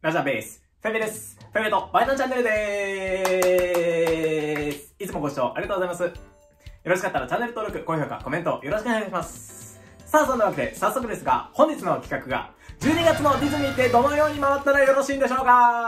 ラジャーベース、フェベです。フェベとバイナチャンネルでーす。いつもご視聴ありがとうございます。よろしかったらチャンネル登録、高評価、コメントよろしくお願いします。さあ、そんなわけで早速ですが、本日の企画が、12月のディズニーってどのように回ったらよろしいんでしょう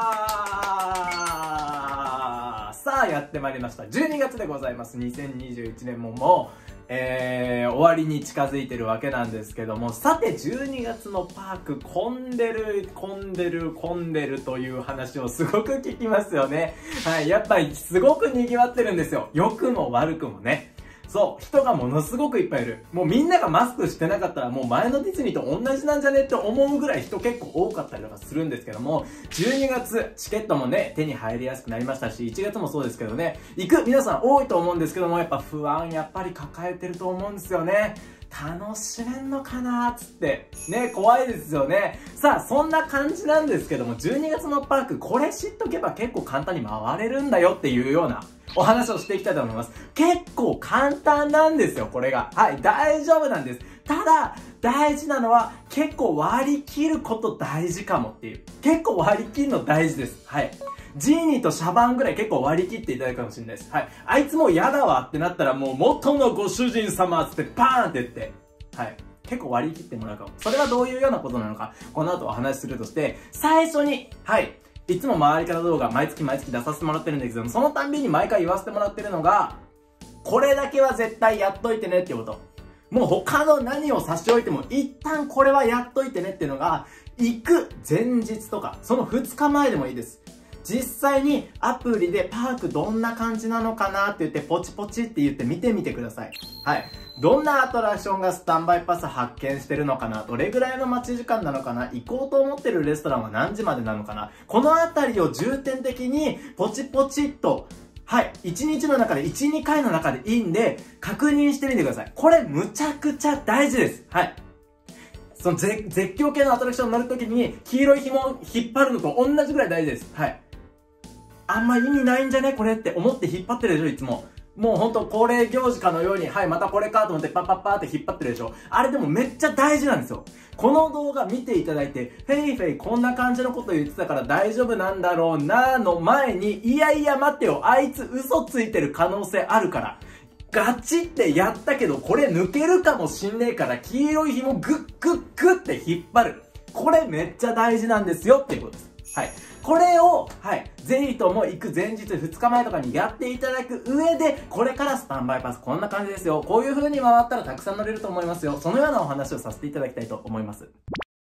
か。さあ、やってまいりました。12月でございます。2021年も終わりに近づいてるわけなんですけども、さて12月のパーク混んでるという話をすごく聞きますよね。はい、やっぱりすごく賑わってるんですよ。良くも悪くもね。そう、人がものすごくいっぱいいる。もうみんながマスクしてなかったらもう前のディズニーと同じなんじゃねって思うぐらい人結構多かったりとかするんですけども、12月チケットもね、手に入りやすくなりましたし、1月もそうですけどね、行く皆さん多いと思うんですけども、やっぱ不安やっぱり抱えてると思うんですよね。楽しめんのかなーっつって。ね、怖いですよね。さあ、そんな感じなんですけども、12月のパーク、これ知っとけば結構簡単に回れるんだよっていうようなお話をしていきたいと思います。結構簡単なんですよ、これが。はい、大丈夫なんです。ただ、大事なのは、結構割り切ること大事かもっていう。結構割り切るの大事です。はい。ジーニーとシャバンぐらい結構割り切っていただくかもしれないです。はい。あいつもう嫌だわってなったらもう元のご主人様つってパーンって言って、はい。結構割り切ってもらうかも。それはどういうようなことなのか、この後お話しするとして、最初に、はい。いつも回り方動画毎月出させてもらってるんですけども、そのたんびに毎回言わせてもらってるのが、これだけは絶対やっといてねっていうこと。もう他の何を差し置いても、一旦これはやっといてねっていうのが、行く前日とか、その2日前でもいいです。実際にアプリでパークどんな感じなのかなって言ってポチポチって言って見てみてください。はい。どんなアトラクションがスタンバイパス発見してるのかな、どれぐらいの待ち時間なのかな、行こうと思ってるレストランは何時までなのかな、このあたりを重点的にポチポチっと、はい。1日の中で、1、2回の中でいいんで、確認してみてください。これむちゃくちゃ大事です。はい。その絶叫系のアトラクションに乗るときに、黄色い紐を引っ張るのと同じぐらい大事です。はい。あんま意味ないんじゃねこれって思って引っ張ってるでしょいつも。もうほんと恒例行事かのように、はい、またこれかと思ってパッパッパーって引っ張ってるでしょ。あれでもめっちゃ大事なんですよ。この動画見ていただいて、フェイフェイこんな感じのこと言ってたから大丈夫なんだろうなーの前に、いやいや待ってよ、あいつ嘘ついてる可能性あるから。ガチってやったけど、これ抜けるかもしんねえから、黄色い紐グッグッグッって引っ張る。これめっちゃ大事なんですよっていうことです。はい。これを、はい、ぜひとも行く前日2日前とかにやっていただく上で、これからスタンバイパスこんな感じですよ。こういう風に回ったらたくさん乗れると思いますよ。そのようなお話をさせていただきたいと思います。フ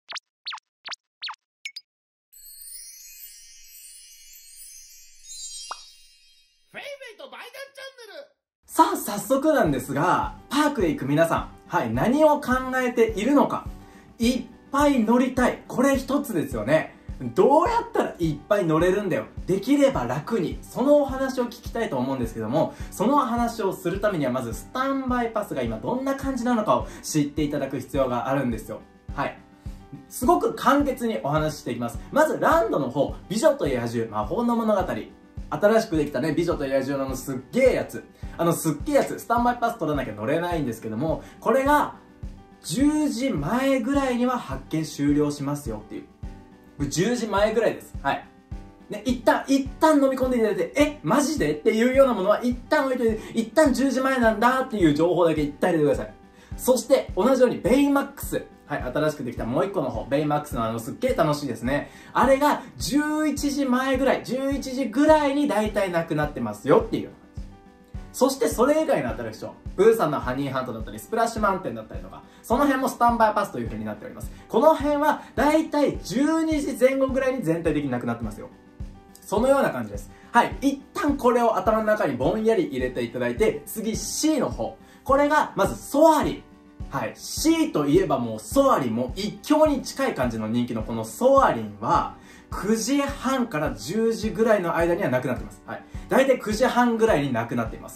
ェイフェイとバイダンチャンネル。さあ、早速なんですが、パークへ行く皆さん、はい、何を考えているのか。いっぱい乗りたい。これ一つですよね。どうやったらいっぱい乗れるんだよ。できれば楽に。そのお話を聞きたいと思うんですけども、その話をするためにはまずスタンバイパスが今どんな感じなのかを知っていただく必要があるんですよ。はい。すごく簡潔にお話ししていきます。まずランドの方、美女と野獣魔法の物語。新しくできたね、美女と野獣のすっげえやつ。すっげえやつ、スタンバイパス取らなきゃ乗れないんですけども、これが10時前ぐらいには発見終了しますよっていう。10時前ぐらいです。はい。ね、一旦飲み込んでいただいて、マジでっていうようなものは一旦置いといて、一旦10時前なんだっていう情報だけ一旦入れてください。そして、同じようにベイマックス。はい、新しくできたもう一個の方、ベイマックスのすっげえ楽しいですね。あれが11時前ぐらい、11時ぐらいに大体なくなってますよっていう。そしてそれ以外のアトラクション、プーさんのハニーハントだったり、スプラッシュマウンテンだったりとか、その辺もスタンバイパスという風になっております。この辺は、だいたい12時前後ぐらいに全体的になくなってますよ。そのような感じです。はい。一旦これを頭の中にぼんやり入れていただいて、次 C の方。これが、まずソアリン。はい。C といえばもうソアリンも一強に近い感じの人気のこのソアリンは、9時半から10時ぐらいの間にはなくなってます。はい。だいたい9時半ぐらいになくなっています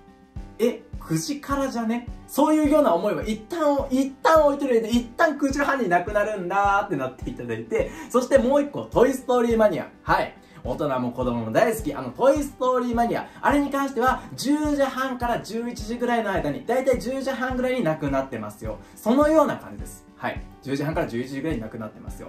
。9時からじゃね、そういうような思いは一旦置いといて、一旦9時半になくなるんだーってなっていただいて、そしてもう一個、トイストーリーマニア。はい。大人も子供も大好き、トイストーリーマニア。あれに関しては、10時半から11時ぐらいの間に、だいたい10時半ぐらいになくなってますよ。そのような感じです。はい。10時半から11時ぐらいになくなってますよ。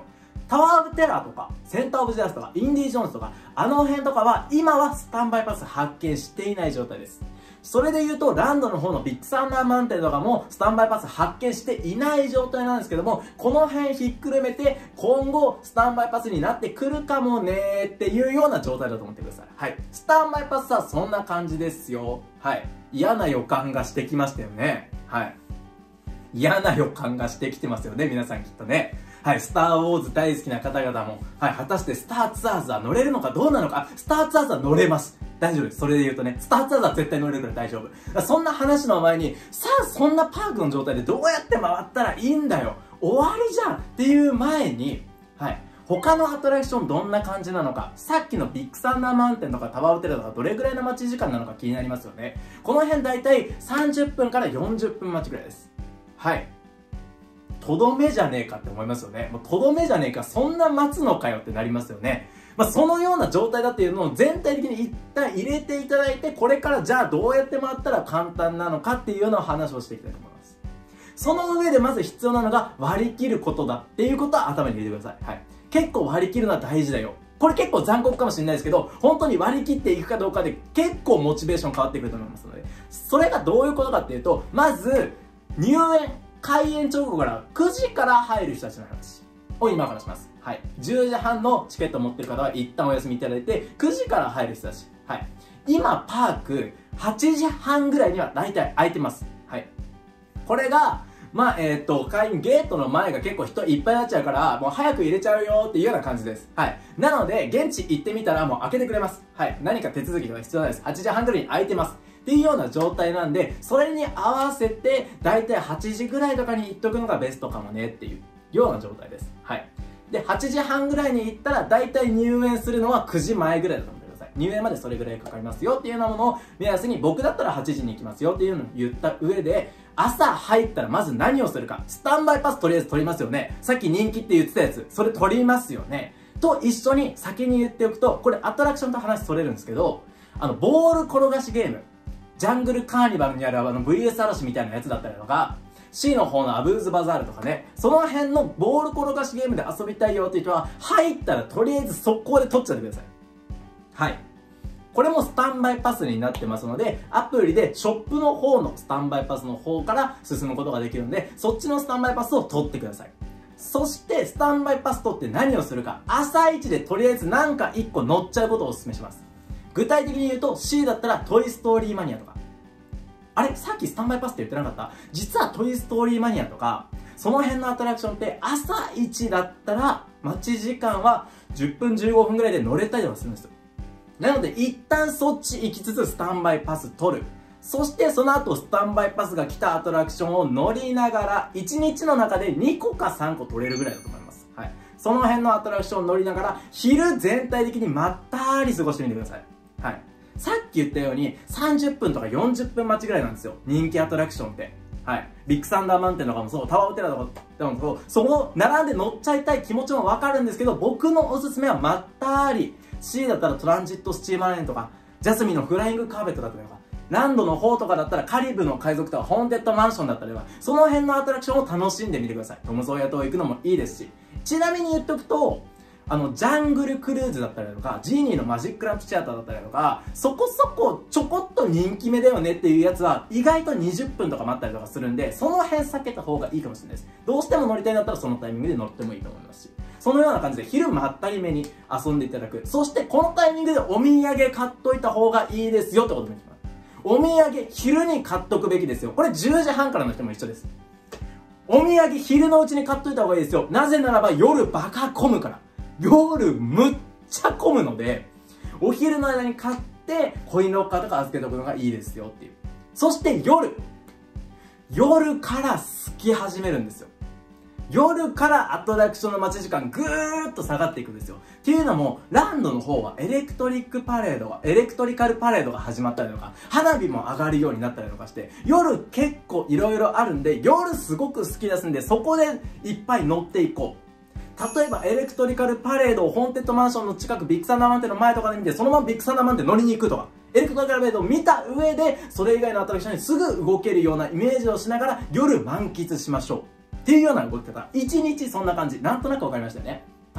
タワー・オブ・テラーとか、センター・オブ・ジャスとか、インディ・ジョーンズとか、あの辺とかは、今はスタンバイパス発見していない状態です。それで言うと、ランドの方のビッグサンダーマウンテンとかも、スタンバイパス発見していない状態なんですけども、この辺ひっくるめて、今後、スタンバイパスになってくるかもねーっていうような状態だと思ってください。はい。スタンバイパスはそんな感じですよ。はい。嫌な予感がしてきましたよね。はい。嫌な予感がしてきてますよね、皆さんきっとね。はい、スターウォーズ大好きな方々も、はい、果たしてスターツアーズは乗れるのかどうなのか、スターツアーズは乗れます。大丈夫です。それで言うとね、スターツアーズは絶対乗れるから大丈夫。そんな話の前に、さあそんなパークの状態でどうやって回ったらいいんだよ。終わりじゃんっていう前に、はい、他のアトラクションどんな感じなのか、さっきのビッグサンダーマウンテンとかタワーオブテラとかどれぐらいの待ち時間なのか気になりますよね。この辺だいたい30分から40分待ちぐらいです。はい。とどめじゃねえかって思いますよね。もうとどめじゃねえか、そんな待つのかよってなりますよね。そのような状態だっていうのを全体的に一旦入れていただいて、これからじゃあどうやって回ったら簡単なのかっていうような話をしていきたいと思います。その上でまず必要なのが割り切ることだっていうことは頭に入れてください。はい。結構割り切るのは大事だよ。これ結構残酷かもしれないですけど、本当に割り切っていくかどうかで結構モチベーション変わってくると思いますので、それがどういうことかっていうと、まず、入園、開園直後から9時から入る人たちの話を今からします。はい。10時半のチケットを持ってる方は一旦お休みいただいて、9時から入る人たち。はい。今、パーク、8時半ぐらいには大体空いてます。はい。これが、開園ゲートの前が結構人いっぱいになっちゃうから、もう早く入れちゃうよっていうような感じです。はい。なので、現地行ってみたらもう開けてくれます。はい。何か手続きとか必要ないです。8時半ぐらいに空いてます。っていうような状態なんで、それに合わせて、だいたい8時ぐらいとかに行っとくのがベストかもねっていうような状態です。はい。で、8時半ぐらいに行ったら、だいたい入園するのは9時前ぐらいだと思ってください。入園までそれぐらいかかりますよっていうようなものを目安に、僕だったら8時に行きますよっていうのを言った上で、朝入ったらまず何をするか。スタンバイパスとりあえず取りますよね。さっき人気って言ってたやつ、それ取りますよね。と一緒に先に言っておくと、これアトラクションと話それるんですけど、ボール転がしゲーム。ジャングルカーニバルにあるVS 嵐みたいなやつだったりとか、C の方のアブーズバザールとかね、その辺のボール転がしゲームで遊びたいよっていう人は、入ったらとりあえず速攻で取っちゃってください。はい。これもスタンバイパスになってますので、アプリでショップの方のスタンバイパスの方から進むことができるので、そっちのスタンバイパスを取ってください。そして、スタンバイパス取って何をするか、朝一でとりあえずなんか1個乗っちゃうことをお勧めします。具体的に言うと C だったらトイストーリーマニアとか、あれさっきスタンバイパスって言ってなかった？実はトイストーリーマニアとか、その辺のアトラクションって朝1だったら待ち時間は10分15分ぐらいで乗れたりとかするんですよ。なので一旦そっち行きつつスタンバイパス取る。そしてその後スタンバイパスが来たアトラクションを乗りながら1日の中で2個か3個取れるぐらいだと思います。はい。その辺のアトラクションを乗りながら昼全体的にまったり過ごしてみてください。はい。さっき言ったように30分とか40分待ちぐらいなんですよ。人気アトラクションって。はい。ビッグサンダーマウンテンとかもそう、タワーオブテラとかもそう、そこ並んで乗っちゃいたい気持ちもわかるんですけど、僕のおすすめはまったり。C だったらトランジットスチーマーレーンとか、ジャスミンのフライングカーペットだったりとか、ランドの方とかだったらカリブの海賊とかホーンテッドマンションだったりとか、その辺のアトラクションを楽しんでみてください。トムソーヤ島行くのもいいですし。ちなみに言っとくと、ジャングルクルーズだったりとか、ジーニーのマジックランプシアターだったりとか、そこそこちょこっと人気目だよねっていうやつは、意外と20分とか待ったりとかするんで、その辺避けた方がいいかもしれないです。どうしても乗りたいんだったらそのタイミングで乗ってもいいと思いますし。そのような感じで昼まったりめに遊んでいただく。そしてこのタイミングでお土産買っといた方がいいですよってことも言ってます。お土産昼に買っとくべきですよ。これ10時半からの人も一緒です。お土産昼のうちに買っといた方がいいですよ。なぜならば夜バカ混むから。夜むっちゃ混むので、お昼の間に買ってコインロッカーとか預けておくのがいいですよっていう。そして夜から好き始めるんですよ。夜からアトラクションの待ち時間ぐーっと下がっていくんですよ。っていうのも、ランドの方はエレクトリカルパレードが始まったりとか、花火も上がるようになったりとかして、夜結構いろいろあるんで、夜すごく好きですんで、そこでいっぱい乗っていこう。例えば、エレクトリカルパレードをホーンテッドマンションの近く、ビッグサンダーマウンテンの前とかで見て、そのままビッグサンダーマウンテン乗りに行くとか、エレクトリカルパレードを見た上で、それ以外のアトラクションにすぐ動けるようなイメージをしながら、夜満喫しましょう。っていうような動き方。1日そんな感じ。なんとなくわかりましたよね。はい。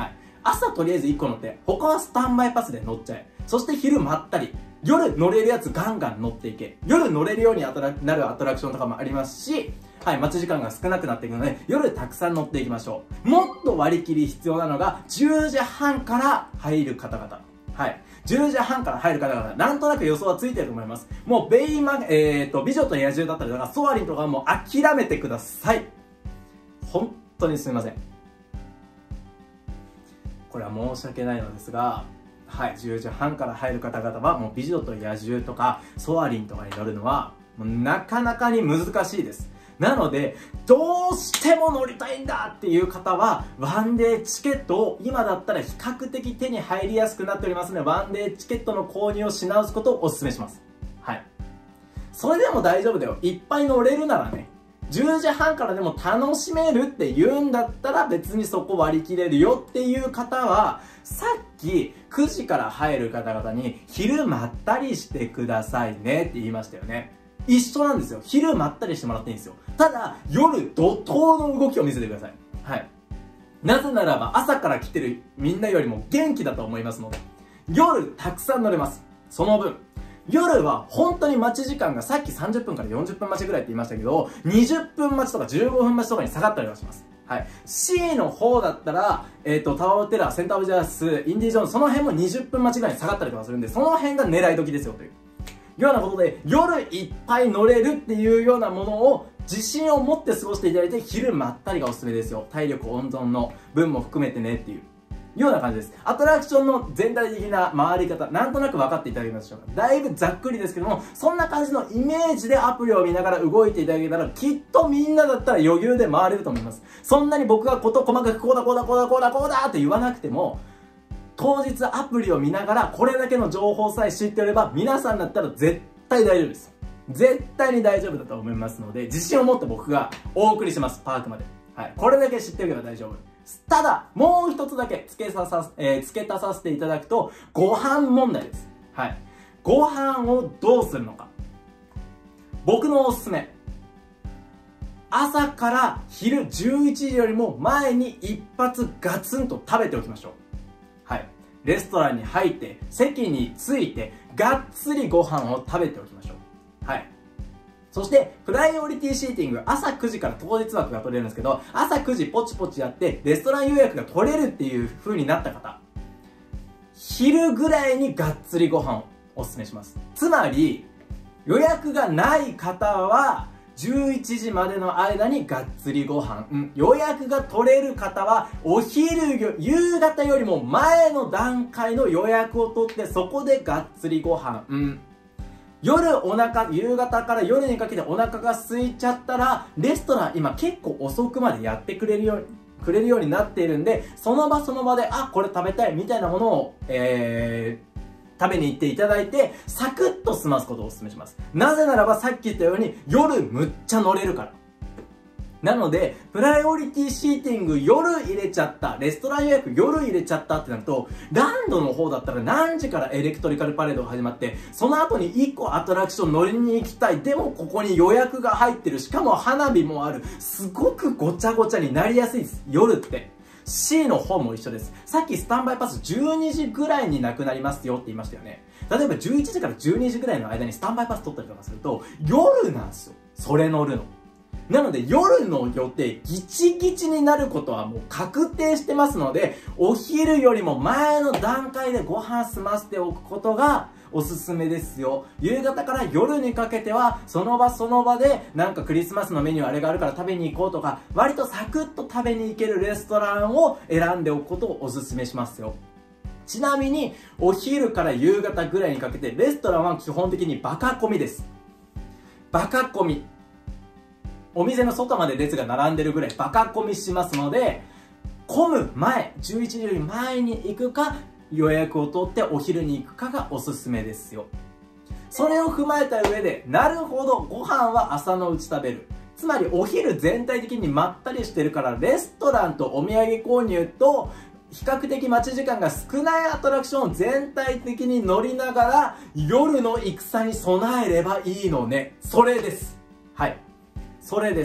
朝とりあえず1個乗って、他はスタンバイパスで乗っちゃえ。そして昼まったり。夜乗れるやつガンガン乗っていけ。夜乗れるようになるアトラクションとかもありますし、はい、待ち時間が少なくなっていくので、夜たくさん乗っていきましょう。もっと割り切り必要なのが、10時半から入る方々。はい。10時半から入る方々、なんとなく予想はついてると思います。もう、美女と野獣だったりとか、ソアリンとかはもう諦めてください。本当にすみません。これは申し訳ないのですが、はい、10時半から入る方々はもう美女と野獣とかソアリンとかに乗るのはもうなかなかに難しいです。なので、どうしても乗りたいんだっていう方は、ワンデーチケットを今だったら比較的手に入りやすくなっておりますので、ワンデーチケットの購入をし直すことをお勧めします。はい。それでも大丈夫だよ。いっぱい乗れるならね。10時半からでも楽しめるって言うんだったら別にそこ割り切れるよっていう方は、さっき9時から入る方々に昼まったりしてくださいねって言いましたよね。一緒なんですよ。昼まったりしてもらっていいんですよ。ただ、夜怒涛の動きを見せてください。はい。なぜならば朝から来てるみんなよりも元気だと思いますので、夜たくさん乗れます。その分。夜は本当に待ち時間がさっき30分から40分待ちぐらいって言いましたけど、20分待ちとか15分待ちとかに下がったりはします。はい。C の方だったら、タワーオブテラー、センターオブジャース、インディ・ジョーンズ、その辺も20分待ちぐらいに下がったりとかするんで、その辺が狙い時ですよという。ようなことで、夜いっぱい乗れるっていうようなものを自信を持って過ごしていただいて、昼まったりがおすすめですよ。体力温存の分も含めてねっていう。ような感じです。アトラクションの全体的な回り方、なんとなく分かっていただけますでしょうか。だいぶざっくりですけども、そんな感じのイメージでアプリを見ながら動いていただけたら、きっとみんなだったら余裕で回れると思います。そんなに僕が事細かくこうだこうだこうだこうだこうだって言わなくても、当日アプリを見ながらこれだけの情報さえ知っておれば、皆さんだったら絶対大丈夫です。絶対に大丈夫だと思いますので、自信を持って僕がお送りします、パークまで。はい。これだけ知っておけば大丈夫。ただ、もう一つだけ付け足させていただくと、ご飯問題です。はい。ご飯をどうするのか。僕のおすすめ。朝から昼11時よりも前に一発ガツンと食べておきましょう。はい。レストランに入って、席に着いて、がっつりご飯を食べておきましょう。はい。そして、プライオリティシーティング、朝9時から当日枠が取れるんですけど、朝9時ポチポチやって、レストラン予約が取れるっていう風になった方、昼ぐらいにがっつりご飯をおすすめします。つまり、予約がない方は、11時までの間にがっつりご飯、予約が取れる方は、夕方よりも前の段階の予約を取って、そこでがっつりご飯、夕方から夜にかけてお腹が空いちゃったら、レストラン今結構遅くまでやってくれるようになっているんで、その場その場で、これ食べたいみたいなものを、食べに行っていただいて、サクッと済ますことをお勧めします。なぜならばさっき言ったように、夜むっちゃ乗れるから。なので、プライオリティシーティング夜入れちゃった、レストラン予約夜入れちゃったってなると、ランドの方だったら何時からエレクトリカルパレードが始まって、その後に1個アトラクション乗りに行きたい、でもここに予約が入ってる、しかも花火もある、すごくごちゃごちゃになりやすいです、夜って。C の方も一緒です。さっきスタンバイパス12時ぐらいになくなりますよって言いましたよね。例えば11時から12時ぐらいの間にスタンバイパス取ったりとかすると、夜なんですよ。それ乗るの。なので夜の予定ギチギチになることはもう確定してますので、お昼よりも前の段階でご飯済ませておくことがおすすめですよ。夕方から夜にかけてはその場その場でなんかクリスマスのメニューあれがあるから食べに行こうとか、割とサクッと食べに行けるレストランを選んでおくことをおすすめしますよ。ちなみにお昼から夕方ぐらいにかけてレストランは基本的にバカ混みです。バカ混み。お店の外まで列が並んでるぐらいバカ混みしますので、混む前、11時より前に行くか、予約を取ってお昼に行くかがおすすめですよ。それを踏まえた上で、なるほど、ご飯は朝のうち食べる。つまりお昼全体的にまったりしてるから、レストランとお土産購入と、比較的待ち時間が少ないアトラクションを全体的に乗りながら、夜の戦に備えればいいのね。それです。はい。それです。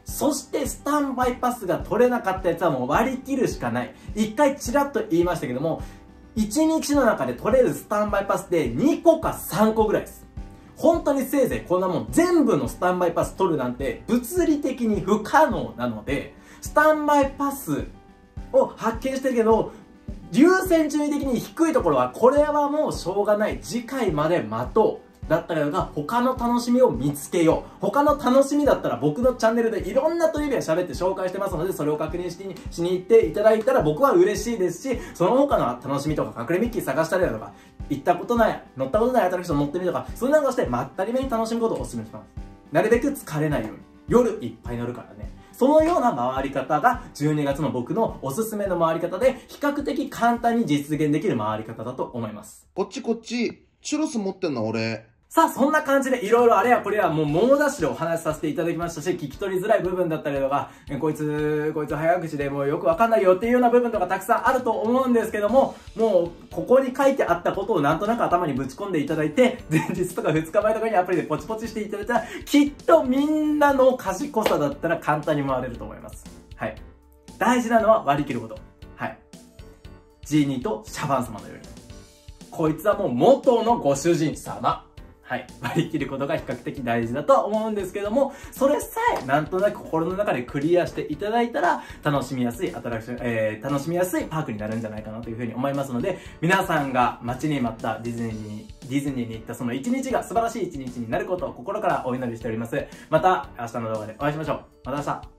そしてスタンバイパスが取れなかったやつはもう割り切るしかない。一回ちらっと言いましたけども、1日の中で取れるスタンバイパスで2個か3個ぐらいです。本当にせいぜいこんなもん全部のスタンバイパス取るなんて物理的に不可能なので、スタンバイパスを発見してるけど、優先順位的に低いところはこれはもうしょうがない。次回まで待とう。だったりとか、他の楽しみを見つけよう。他の楽しみだったら僕のチャンネルでいろんなトリビア喋って紹介してますので、それを確認しに行っていただいたら僕は嬉しいですし、その他の楽しみとか隠れミッキー探したりだとか、行ったことない、乗ったことないアトラクション乗ってみるとか、そんなのをしてまったりめに楽しむことをお勧めします。なるべく疲れないように。夜いっぱい乗るからね。そのような回り方が12月の僕のおすすめの回り方で、比較的簡単に実現できる回り方だと思います。 こっち、チュロス持ってんの俺。 さあ、そんな感じでいろいろあれやこれやもう猛ダッシュでお話しさせていただきましたし、聞き取りづらい部分だったりとか、こいつ早口でもうよくわかんないよっていうような部分とかたくさんあると思うんですけども、もうここに書いてあったことをなんとなく頭にぶち込んでいただいて、前日とか2日前とかにアプリでポチポチしていただいたら、きっとみんなの賢さだったら簡単に回れると思います。はい。大事なのは割り切ること。はい。ジーニーとシャバン様のように。こいつはもう元のご主人様。はい。割り切ることが比較的大事だとは思うんですけども、それさえなんとなく心の中でクリアしていただいたら、楽しみやすいアトラクション、楽しみやすいパークになるんじゃないかなというふうに思いますので、皆さんが待ちに待ったディズニーに行ったその一日が素晴らしい一日になることを心からお祈りしております。また明日の動画でお会いしましょう。また明日。